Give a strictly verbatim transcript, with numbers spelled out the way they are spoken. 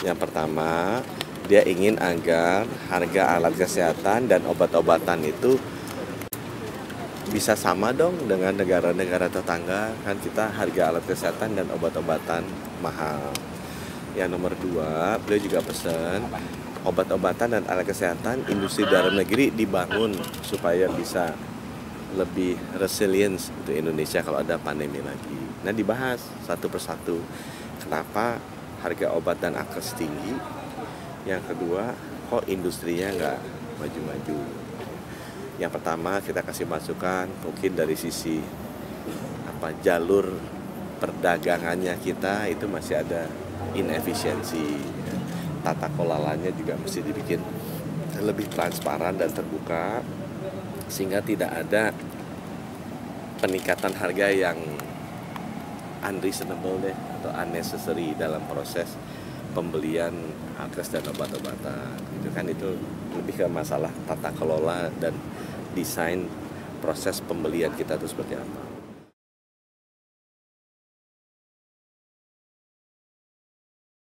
Yang pertama, dia ingin agar harga alat kesehatan dan obat-obatan itu bisa sama dong dengan negara-negara tetangga. Kan kita harga alat kesehatan dan obat-obatan mahal. Yang nomor dua, beliau juga pesan obat-obatan dan alat kesehatan industri dalam negeri dibangun supaya bisa lebih resilience untuk Indonesia kalau ada pandemi lagi. Nah, dibahas satu persatu. Kenapa harga obat dan akes tinggi? Yang kedua, kok industrinya nggak maju-maju? Yang pertama, kita kasih masukan mungkin dari sisi apa jalur perdagangannya kita itu masih ada inefisiensi. Tata kelolanya juga mesti dibikin lebih transparan dan terbuka sehingga tidak ada peningkatan harga yang unreasonable deh atau unnecessary dalam proses pembelian akes dan obat-obatan. Itu kan itu lebih ke masalah tata kelola dan desain proses pembelian kita itu seperti apa.